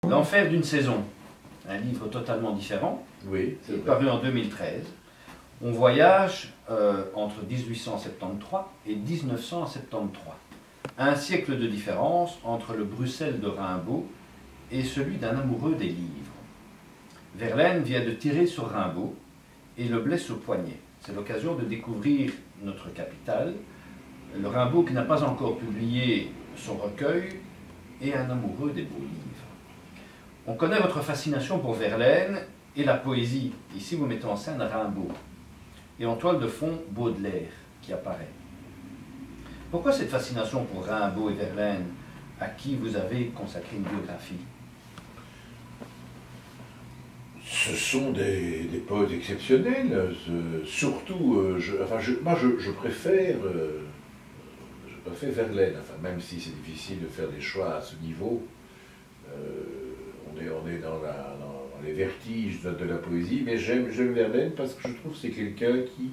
L'enfer d'une saison, un livre totalement différent, Oui, c'est vrai. paru en 2013. On voyage entre 1873 et 1973. Un siècle de différence entre le Bruxelles de Rimbaud et celui d'un amoureux des livres. Verlaine vient de tirer sur Rimbaud et le blesse au poignet. C'est l'occasion de découvrir notre capitale, le Rimbaud qui n'a pas encore publié son recueil et un amoureux des beaux livres. On connaît votre fascination pour Verlaine et la poésie. Ici, vous mettez en scène Rimbaud. Et en toile de fond, Baudelaire qui apparaît. Pourquoi cette fascination pour Rimbaud et Verlaine, à qui vous avez consacré une biographie? Ce sont des poètes exceptionnels, surtout, moi je préfère Verlaine, enfin, même si c'est difficile de faire des choix à ce niveau. On est dans les vertiges de la poésie, mais j'aime Verlaine parce que je trouve que c'est quelqu'un qui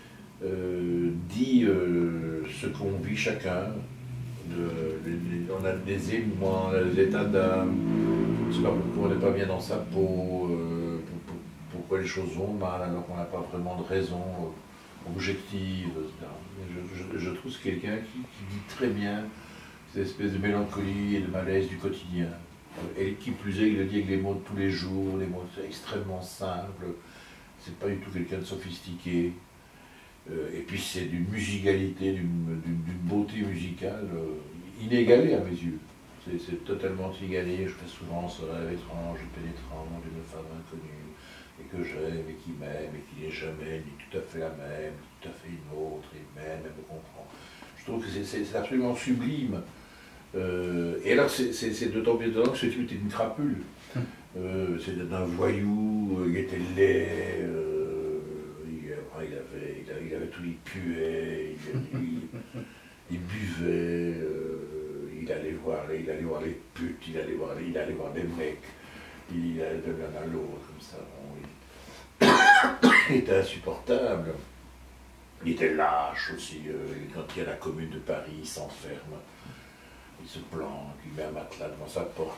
dit ce qu'on vit chacun. On a des émois, on a des états d'âme, c'est pas pourquoi on n'est pas bien dans sa peau, pourquoi les choses vont mal alors qu'on n'a pas vraiment de raison objective, etc. Je trouve que c'est quelqu'un qui dit très bien cette espèce de mélancolie et de malaise du quotidien. Et qui plus est, il le dit avec les mots de tous les jours, les mots extrêmement simples, c'est pas du tout quelqu'un de sophistiqué. Et puis c'est d'une musicalité, d'une beauté musicale inégalée à mes yeux. C'est totalement inégalé. Je fais souvent ce rêve étrange et pénétrant d'une femme inconnue, et que j'aime, et qui m'aime, et qui n'est jamais ni tout à fait la même, ni tout à fait une autre, et même, elle me comprend. Je trouve que c'est absolument sublime. Et alors c'est d'autant plus étonnant que ce type était une crapule. C'était un voyou, il était laid, il avait tout, il puait, il buvait, il allait voir les putes, il allait voir les mecs, il allait de l'un à l'autre comme ça. Bon, il était insupportable. Il était lâche aussi, quand il y a la commune de Paris, il s'enferme. Il se planque, il met un matelas devant sa porte,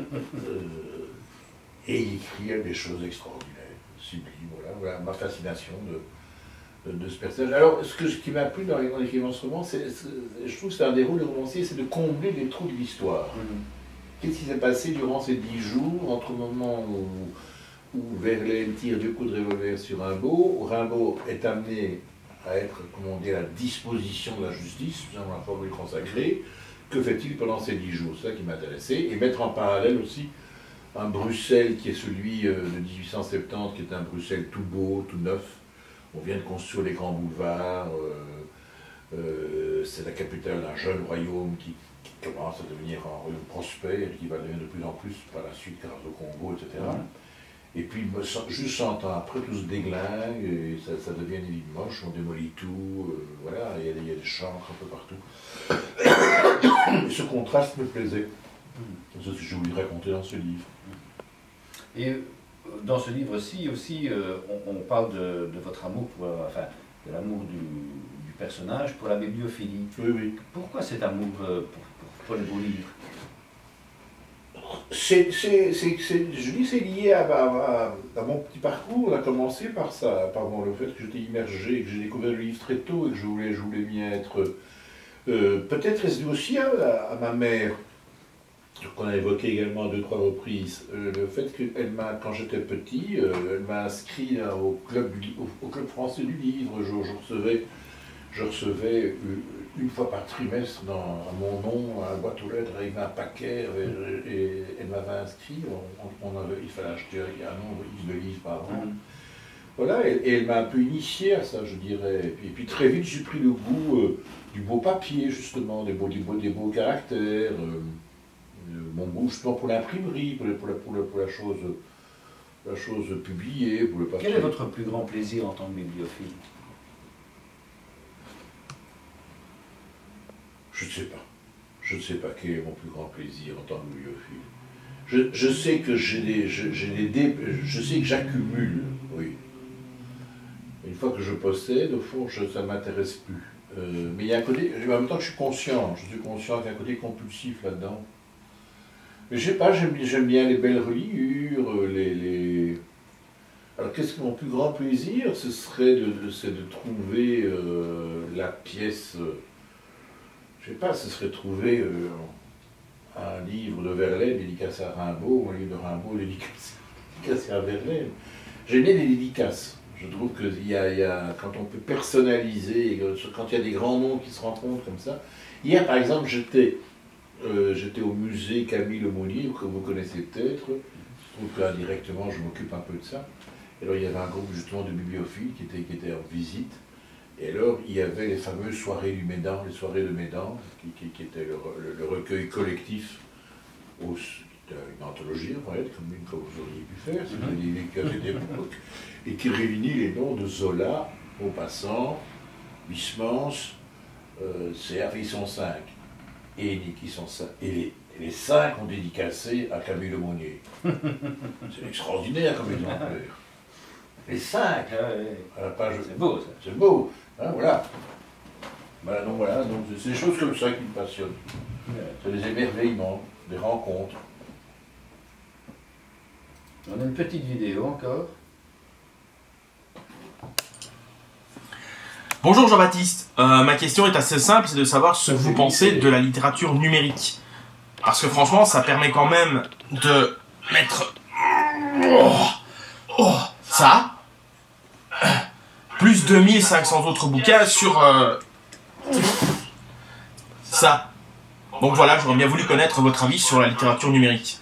et il écrit des choses extraordinaires, sublimes. Voilà ma fascination de ce personnage. Alors, ce qui m'a plu dans l'écrivain de ce roman, je trouve que c'est un des rôles du romancier, c'est de combler les trous de l'histoire. Qu'est-ce qui s'est passé durant ces 10 jours, entre le moment où Verlaine tire 2 coups de revolver sur Rimbaud, où Rimbaud est amené à être, comme on dit, à la disposition de la justice, dans la formule consacrée. Que fait-il pendant ces 10 jours? C'est ça qui m'intéressait. Et mettre en parallèle aussi un Bruxelles qui est celui de 1870, qui est un Bruxelles tout beau, tout neuf. On vient de construire les grands boulevards. C'est la capitale d'un jeune royaume qui commence à devenir un royaume prospère et qui va devenir de plus en plus par la suite grâce au Congo, etc. Et puis, juste 100 ans après, tout se déglingue, et ça devient une ville moche, on démolit tout, voilà, il y a des chantres un peu partout. Et ce contraste me plaisait. C'est ce que je voulais raconter dans ce livre. Et dans ce livre-ci aussi, on parle de votre amour pour, enfin, de l'amour du personnage pour la bibliophilie. Oui, oui. Pourquoi cet amour pour les beaux livres? Je dis c'est lié à mon petit parcours. On a commencé par ça, par le fait que j'étais immergé, que j'ai découvert le livre très tôt et que je voulais m'y être. Peut-être est-ce dû aussi à ma mère, qu'on a évoqué également à 2-3 reprises. Le fait qu'elle m'a, quand j'étais petit, elle m'a inscrit au club français du livre. Je recevais une fois par trimestre à mon nom, à la boîte aux lettres, avec un paquet, et elle m'avait inscrit, il fallait acheter un nombre de livres par an. Voilà, et elle m'a un peu initié à ça, je dirais. Et puis très vite, j'ai pris le goût du beau papier, justement, des beaux caractères, mon goût justement pour l'imprimerie, pour la chose publiée, pour le papier. Quel est votre plus grand plaisir en tant que bibliophile? Je ne sais pas. Je ne sais pas quel est mon plus grand plaisir en tant que bibliophile. Je sais que je sais que j'accumule, oui. Une fois que je possède, au fond, ça ne m'intéresse plus. Mais il y a un côté, en même temps que je suis conscient qu'il y a un côté compulsif là-dedans. Mais je sais pas, j'aime bien les belles reliures, Alors qu'est-ce que mon plus grand plaisir, ce serait de trouver la pièce, je sais pas, ce serait trouver un livre de Verlaine dédicacé à Rimbaud, un livre de Rimbaud dédicacé à Verlaine. J'aime bien les dédicaces. Je trouve que quand on peut personnaliser, quand il y a des grands noms qui se rencontrent comme ça. Hier, par exemple, j'étais au musée Camille Lemonnier, que vous connaissez peut-être. Je trouve qu'indirectement, je m'occupe un peu de ça. Et alors, il y avait un groupe justement de bibliophiles qui était en visite. Et alors, il y avait les fameuses soirées du Médan, les soirées de Médan, qui étaient le recueil collectif, une anthologie, en fait, comme vous auriez pu faire, c'était des lecteurs à cette époque, et qui réunit les noms de Zola, Maupassant, Huysmans, CF, ils sont 5, et Nicky sont 5, et les 5 ont dédicacé à Camille Lemonnier. C'est extraordinaire comme exemplaire. Les 5 à la page. C'est beau, ça. C'est beau, hein, voilà. Voilà, donc c'est des choses comme ça qui me passionnent. C'est des émerveillements, des rencontres. On a une petite vidéo encore. Bonjour Jean-Baptiste, ma question est assez simple, c'est de savoir ce que vous pensez de la littérature numérique. Parce que franchement, ça permet quand même de mettre... ça, plus 2500 autres bouquins sur... ça. Donc voilà, j'aurais bien voulu connaître votre avis sur la littérature numérique.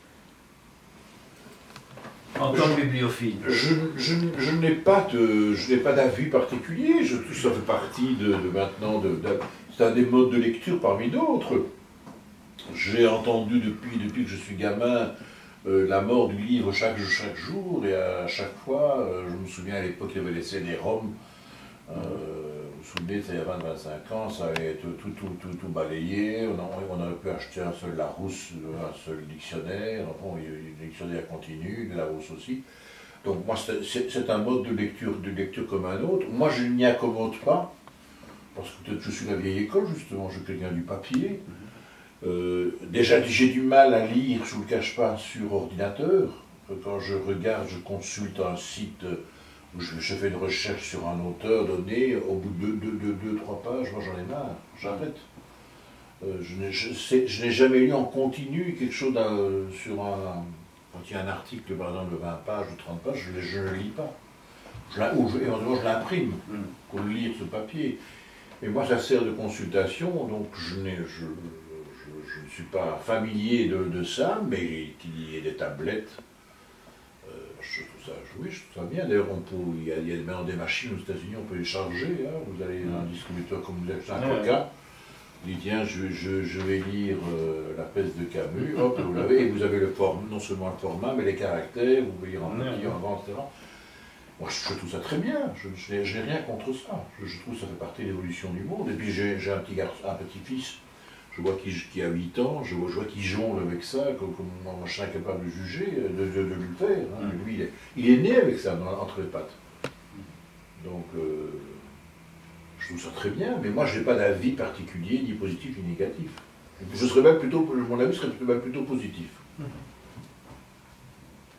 En tant que bibliophile. Je n'ai pas d'avis particulier. Tout ça fait partie c'est un des modes de lecture parmi d'autres. J'ai entendu depuis que je suis gamin la mort du livre chaque jour, et à chaque fois, je me souviens à l'époque, il y avait les CD-ROM. Vous vous souvenez, ça il y a 20-25 ans, ça allait être tout balayé. On aurait pu acheter un seul Larousse, un seul dictionnaire. Enfin, il y a le dictionnaire continu, le Larousse aussi. Donc moi, c'est un mode de lecture comme un autre. Moi, je n'y accommode pas, parce que peut-être je suis la vieille école, justement, je suis quelqu'un du papier. Déjà, j'ai du mal à lire, je ne vous le cache pas, sur ordinateur. Quand je regarde, je consulte un site où je fais une recherche sur un auteur donné, au bout de 2-3 pages, moi j'en ai marre, j'arrête. Je n'ai jamais lu en continu quelque chose quand il y a un article, par exemple, de 20 pages ou 30 pages, je ne le lis pas. Éventuellement, je l'imprime pour le lire ce papier. Mais moi, ça sert de consultation, donc je ne suis pas familier de ça, mais qu'il y ait des tablettes, je trouve ça bien. D'ailleurs, il y a maintenant des machines aux États-Unis, on peut les charger. Hein. Vous allez dans un distributeur comme vous achetez un Coca, il dit tiens, je vais lire La peste de Camus, hop, vous l'avez, et vous avez non seulement le format, mais les caractères, vous pouvez lire en petit, en grand, etc. Moi, je trouve ça très bien, je n'ai rien contre ça. Je trouve que ça fait partie de l'évolution du monde. Et puis j'ai un petit-fils, je vois qu'il a 8 ans, je vois qu'il jongle avec ça, comme moi je suis incapable de juger, de le faire. Hein. Lui, il est né avec ça entre les pattes. Donc, je trouve ça très bien, mais moi je n'ai pas d'avis particulier, ni positif ni négatif. Mon avis serait même plutôt positif.